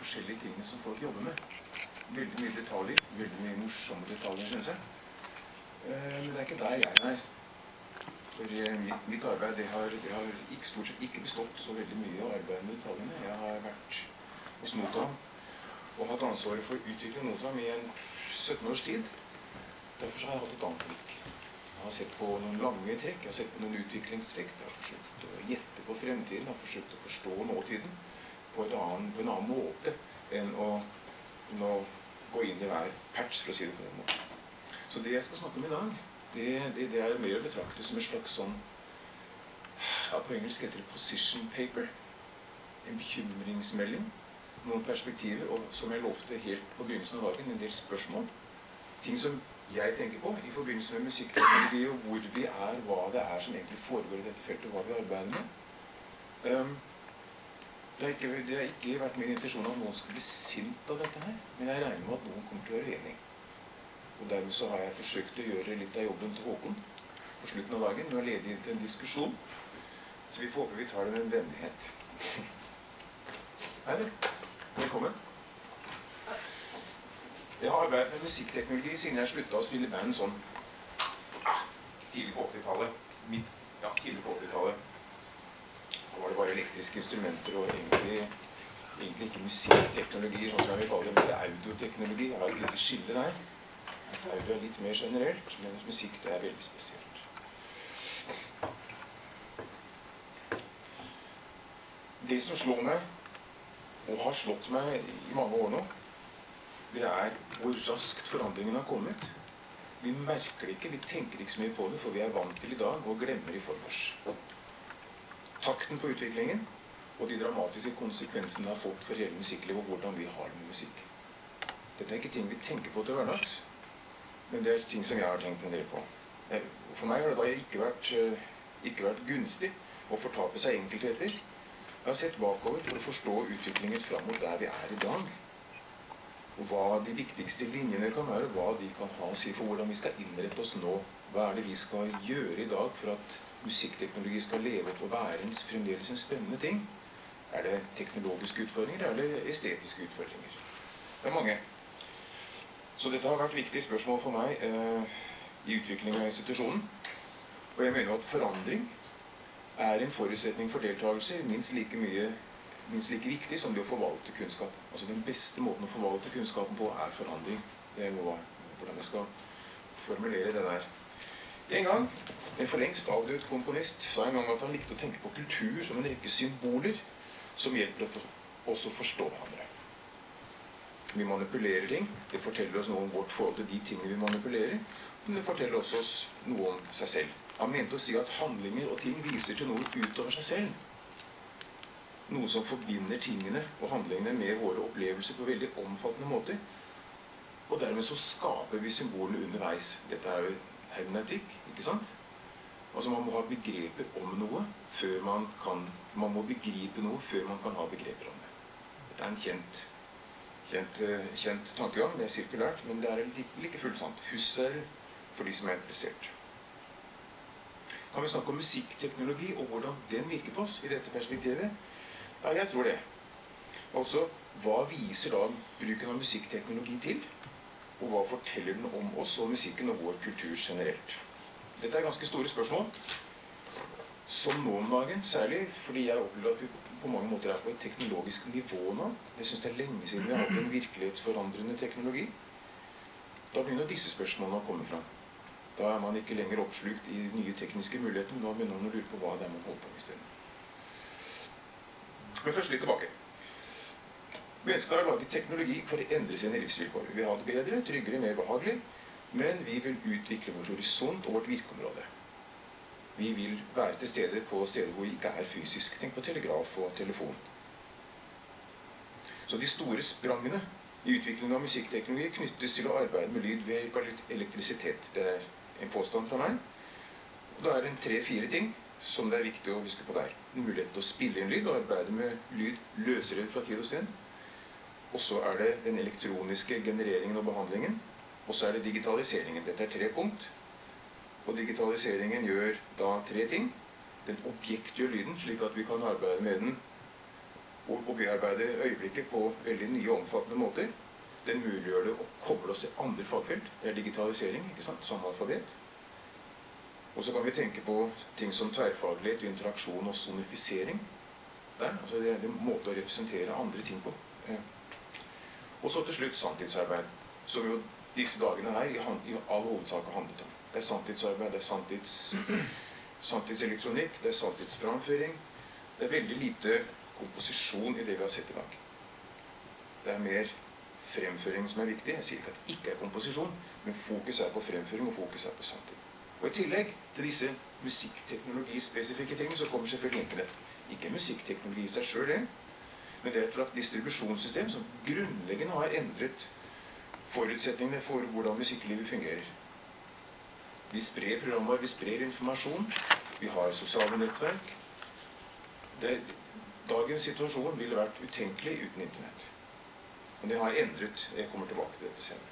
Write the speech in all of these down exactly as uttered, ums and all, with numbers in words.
forskjellige tingene som folk jobber med. Veldig mye detaljer, veldig mye morsomme detaljer, synes jeg. Men det er ikke der jeg er. For mitt, mitt arbeid, det har, det har ikke, stort sett ikke bestått så veldig mye av arbeidet med detaljene. Jeg har vært hos Notam og hatt ansvaret for å utvikle Notam i en sytten års tid. Derfor har jeg hatt et annet blikk. Jeg har sett på noen lange trekk, jeg har sett på noen utviklingstrekk, jeg har forsøkt å gjette på fremtiden, jeg har forsøkt å forstå nåtiden på, et annen, på en annen måte enn å, enn å gå inn i hver patch, for å si det på den måten. Så det jeg skal snakke om i dag, det, det, det er mer å betrakte som en slags sånn, ja, på engelsk heter det position paper, en bekymringsmelding, noen perspektiver, og som jeg lovte helt på begynnelsen av dagen, en del spørsmål, ting som jeg tenker på i forbindelse med musikkteknologi, og hvor vi er, hva det er som egentlig foregår i dette feltet, hva vi arbeider med. Um, det, har ikke, det har ikke vært min intensjon at noen skal bli sint av dette her, men jeg regner med at noen kommer til å være enig. Og dermed så har jeg forsøkt å gjøre litt av jobben til Håkon på slutten av dagen, med å lede inn til en diskusjon. Så vi får håpe vi tar det med en vennlighet. Hei, velkommen. Jeg har arbeidet med musikkteknologi siden jeg sluttet å spille band sånn tidlig på åttitallet. Midt, ja, tidlig på åttitallet. Da var det bare elektriske instrumenter og egentlig, egentlig ikke musikkteknologi, sånn som jeg vil kalle det, men det er audioteknologi. Jeg har et lite skille der. Audio er litt mer generelt, men musikk det er veldig spesielt. Det som slår meg, og har slått meg i mange år nå, det er hvor raskt forandringen har kommet. Vi merker det ikke, vi tenker ikke så mye på det, for vi er vant til i dag og glemmer i forgårs. Takten på utviklingen og de dramatiske konsekvensene det har fått for hele musikklivet og hvordan vi har det med musikk. Dette er ikke ting vi tenker på til hverdags, men det er ting som jeg har tenkt en del på. For meg har det da ikke vært, ikke vært gunstig å fortape seg enkeltheter. Jeg har sett bakover for å forstå utviklingen fram mot der vi er i dag. Og hva de viktigste linjene kan være, hva de kan ha å si for hvordan vi skal innrette oss nå. Hva er det vi skal gjøre i dag for at musikkteknologi skal leve opp og være en, fremdeles en spennende ting? Er det teknologiske utfordringer, eller er det estetiske utfordringer? Det er mange. Så dette har vært viktige spørsmål for meg eh, i utviklingen av institusjonen. Og jeg mener at forandring er en forutsetning for deltakelse minst like mye, minst like viktig som det å forvalte kunnskap. Altså den beste måten å forvalte kunnskapen på er forandring. Det er noe hvordan jeg skal formulere den her. En gang, en for lengst avdød komponist sa en gang at han likte å tenke på kultur som en rekke symboler som hjelper oss å forstå hverandre. Vi manipulerer ting, det forteller oss noe om vårt forhold til de tingene vi manipulerer, men det forteller også oss noe om seg selv. Han mente å si at handlinger og ting viser til noe utover seg selv. Noe som forbinder tingene og handlingene med våre opplevelser på veldig omfattende måter. Og dermed så skaper vi symbolene underveis. Dette er jo hermeneutikk, ikke sant? Altså man må ha begreper om noe før man kan, man må begripe noe før man kan ha begreper om det. Dette er en kjent Kjent, kjent tankegang, det er sirkulært, men det er like, like fullt sant. Husserl for de som er interessert. Kan vi snakke om musikkteknologi og hvordan den virker på oss i dette perspektivet? Ja, jeg tror det. Altså, hva viser da bruken av musikkteknologi til? Og hva forteller den om oss og musikken og vår kultur generelt? Dette er ganske store spørsmål. Som nå om dagen, særlig fordi jeg opplever at vi på mange måter er på et teknologisk nivå nå. Jeg synes det er lenge siden vi har hatt en virkelighetsforandrende teknologi. Da begynner disse spørsmålene å komme fram. Da er man ikke lenger oppslukt i nye tekniske muligheter, men da begynner man å lure på hva det er man holder på med i stedet. Men først litt tilbake. Mennesker har laget teknologi for å endre sine livsvilkår. Vi vil ha det bedre, tryggere, mer behagelig, men vi vil utvikle vår horisont og vårt virkeområde. Vi vil være til stede på steder hvor vi ikke er fysisk. Tenk på telegraf og telefon. Så de store sprangene i utviklingen av musikkteknologi knyttes til å arbeide med lyd ved hjelp av elektrisitet. Det er en påstand fra meg. Og da er det en tre-fire ting som det er viktig å huske på der. En mulighet til å spille inn lyd og arbeide med lyd løsere fra tid og sted. Og så er det den elektroniske genereringen og behandlingen. Og så er det digitaliseringen. Dette er tre punkt. Og digitaliseringen gjør da tre ting. Den objektgjør lyden, slik at vi kan arbeide med den å, å bearbeide øyeblikket på veldig nye og omfattende måter. Den muliggjør det å koble oss til andre fagfelt. Det er digitalisering, ikke sant? Samme alfabet. Og så kan vi tenke på ting som tverrfaglighet, interaksjon og sonifisering. Der, altså det er en måte å representere andre ting på. Og så til slutt sanntidsarbeid, som jo disse dagene her i, i all hovedsak har handlet om. Det er sanntidsarbeid, det er sanntids, sanntidselektronikk, det er sanntidsframføring. Det er veldig lite komposisjon i det vi har sett i dag. Det er mer fremføring som er viktig. Jeg sier ikke at det ikke er komposisjon, men fokus er på fremføring, og fokus er på samtid. Og i tillegg til disse musikkteknologispesifikke tingene, så kommer selvfølgelig internett. Ikke musikkteknologi i seg selv, det, men det er et distribusjonssystem som grunnleggende har endret forutsetningene for hvordan musikklivet fungerer. Vi sprer programmer, vi sprer informasjon, vi har sosiale nettverk. Det, dagens situasjon ville vært utenkelig uten internett. Men det har endret, jeg kommer tilbake til dette senere.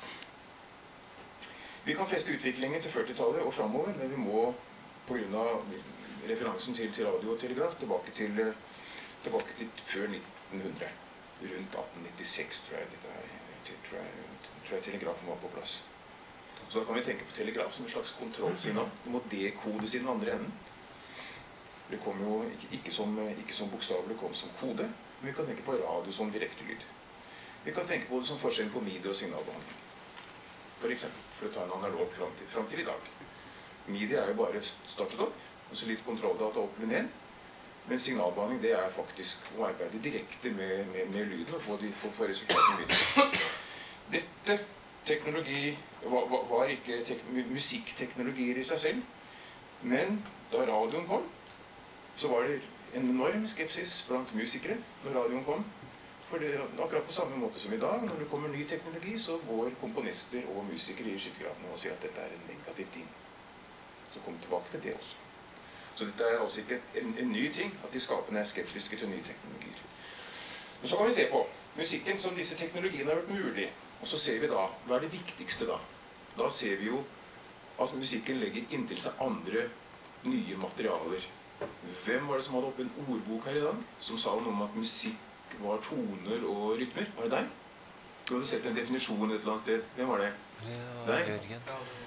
Vi kan feste utviklingen til førtitallet og fremover, men vi må, på grunn av referansen til, til radio og telegraf, tilbake til, tilbake til før nitten hundre. Rundt atten nittiseks, tror jeg, dette her, tror jeg, tror jeg telegrafen var på plass. Så da kan vi tenke på telegraf som en slags kontrollsignal. Det må dekodes i den andre enden. Det kom jo ikke, ikke som, ikke som bokstaver, det kom som kode, men vi kan tenke på radio som direkte lyd. Vi kan tenke på det som forskjellen på midi og signalbehandling. For eksempel, for å ta en analog frem til, frem til i dag. Midi er jo bare startet opp, altså litt kontrolldata opp eller ned. Men signalbehandling, det er faktisk å arbeide direkte med, med, med lyden og få, de, få, få resultatene videre. Dette teknologi var, var ikke tek, musikkteknologier i seg selv, men da radioen kom, så var det en enorm skepsis blant musikere når radioen kom. For det er akkurat på samme måte som i dag, når det kommer ny teknologi, så går komponister og musikere i skyttergravene og sier at dette er en negativ ting. Så kommer vi tilbake til det også. Så dette er altså ikke en, en ny ting, at de skapende er skeptiske til nye teknologier. Men så kan vi se på musikken som disse teknologiene har vært mulig, og så ser vi da, hva er det viktigste da? Da ser vi jo at musikken legger inntil seg andre nye materialer. Hvem var det som hadde oppe en ordbok her i dag, som sa noe om at musikk var toner og rytmer? Var det deg? Du hadde sett en definisjon et eller annet sted. Hvem var det? Ja, Jørgen.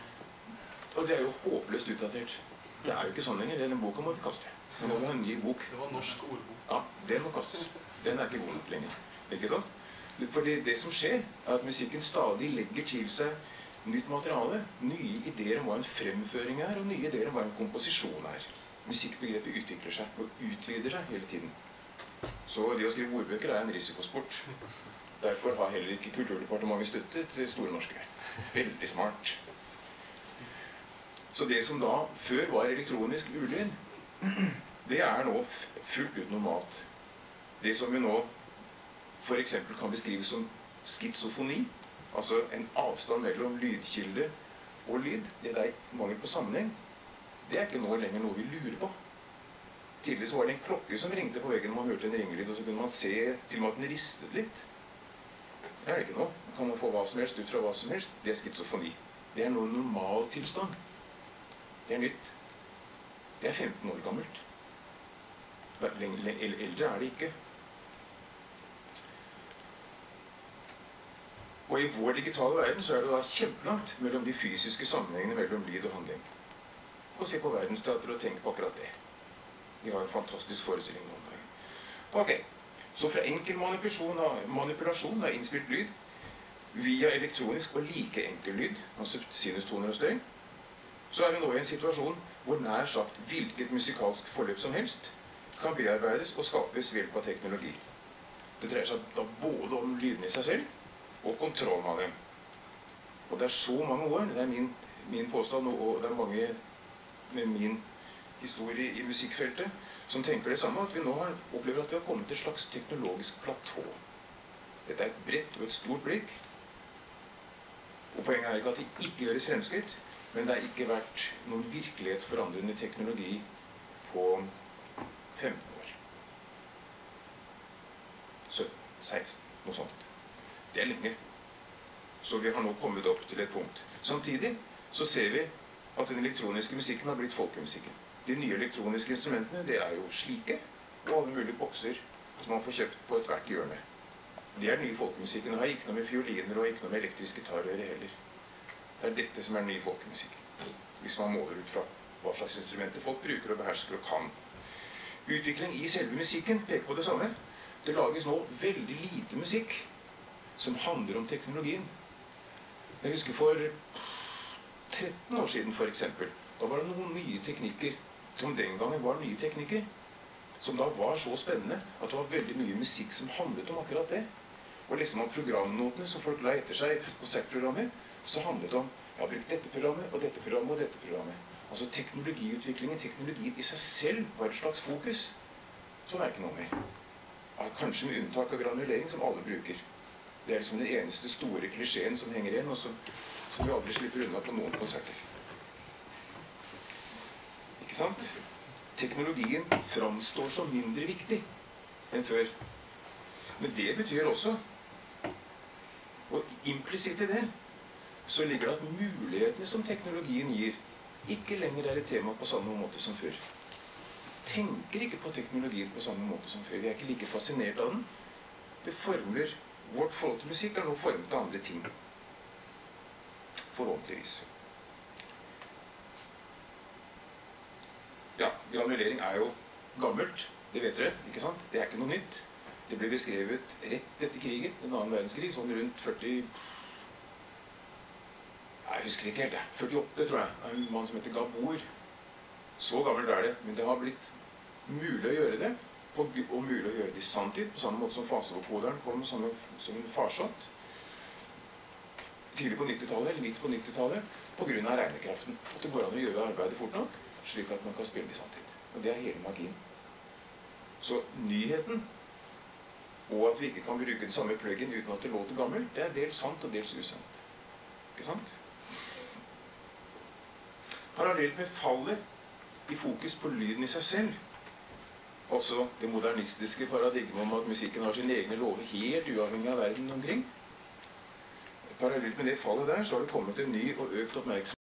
Og det er jo håpløst utdatert. Det er jo ikke sånn lenger. Den boka må vi kaste. Nå må vi ha en ny bok. Det var norsk ordbok. Ja, den må kastes. Den er ikke god nok lenger. Ikke sant? Fordi det som skjer, er at musikken stadig legger til seg nytt materiale, nye ideer om hva en fremføring er, og nye ideer om hva en komposisjon er. Musikkbegrepet utvikler seg og utvider seg hele tiden. Så det å skrive ordbøker er en risikosport. Derfor har heller ikke Kulturdepartementet støttet til Store Norske. Veldig smart. Så det som da før var elektronisk ulyd, det er nå fullt ut normalt. Det som vi nå for eksempel kan beskrive som skizofoni, altså en avstand mellom lydkilde og lyd, det er mangel på sammenheng, det er ikke nå lenger noe vi lurer på. Tidligere så var det en klokke som ringte på veggen, man hørte en ringelyd, og så kunne man se til og med at den ristet litt. Det er det ikke nå. Man kan få hva som helst ut fra hva som helst. Det er skizofoni. Det er noe normal tilstand. Det er nytt. Det er femten år gammelt. Eldre er det ikke. Og i vår digitale verden så er det da kjempelangt mellom de fysiske sammenhengene mellom lyd og handling. Og se på verdensteater og tenke på akkurat det. De har en fantastisk forestilling noen dager. Ok, så fra enkel manipulasjon av, manipulasjon av innspilt lyd, via elektronisk og like enkel lyd, altså sinustoner og støy, så er vi nå i en situasjon hvor nær sagt hvilket musikalsk forløp som helst kan bearbeides og skapes ved hjelp av teknologi. Det dreier seg da både om lydene i seg selv og kontrollen av dem. Og det er så mange år, det er min, min påstand, og det er mange med min historie i musikkfeltet, som tenker det samme, at vi nå har opplever at vi har kommet til et slags teknologisk platå. Dette er et bredt og et stort blikk, og poenget er ikke at det ikke gjøres fremskritt, men det har ikke vært noen virkelighetsforandrende teknologi på femten år. sytten, seksten, noe sånt. Det er lenge. Så vi har nå kommet opp til et punkt. Samtidig så ser vi at den elektroniske musikken har blitt folkemusikken. De nye elektroniske instrumentene, det er jo slike, og alle mulige bokser som man får kjøpt på et hvert hjørne. Det er den nye folkemusikken. Det har ikke noe med fioliner og ikke noe med elektrisk gitar å gjøre heller. Det er dette som er den nye folkemusikken. Hvis man måler ut fra hva slags instrumenter folk bruker og behersker og kan. Utvikling i selve musikken peker på det samme. Det lages nå veldig lite musikk som handler om teknologien. Jeg husker for tretten år siden for eksempel, da var det noen nye teknikker, som den gangen var nye teknikker, som da var så spennende at det var veldig mye musikk som handlet om akkurat det. Og liksom om programnotene som folk la etter seg i konsertprogrammer, så handlet det om, jeg har brukt dette programmet, og dette programmet, og dette programmet. Altså teknologiutviklingen, teknologien i seg selv var et slags fokus. Sånn er det ikke noe mer. Kanskje med unntak av granulering, som alle bruker. Det er liksom den eneste store klisjeen som henger igjen, og som, som vi aldri slipper unna på noen konserter. Ikke sant? Teknologien framstår som mindre viktig enn før. Men det betyr også, og implisitt i det, så ligger det at mulighetene som teknologien gir, ikke lenger er et tema på samme måte som før. Tenker ikke på teknologien på samme måte som før. Vi er ikke like fascinert av den. Det former, vårt forhold til musikk er nå formet av andre ting. Forhåpentligvis. Ja, granulering er jo gammelt. Det vet dere, ikke sant? Det er ikke noe nytt. Det ble beskrevet rett etter krigen, den annen verdenskrig, sånn rundt førti... Jeg husker ikke helt, førtiåtte tror jeg. Det er en mann som heter Gabor. Så gammelt er det, men det har blitt mulig å gjøre det, og mulig å gjøre det i sanntid, på samme måte som fasevokoderen kom som en, som en farsott. Tidlig på nittitallet, eller midt på nittitallet, på grunn av regnekraften. At det går an å gjøre arbeidet fort nok, slik at man kan spille det i sanntid. Og det er hele magien. Så nyheten, og at vi ikke kan bruke den samme pluggen uten at det låter gammelt, det er dels sant og dels usant. Ikke sant? Parallelt med fallet i fokus på lyden i seg selv, altså det modernistiske paradigmet om at musikken har sine egne lover helt uavhengig av verden omkring. Parallelt med det fallet der, så har det kommet en ny og økt oppmerksomhet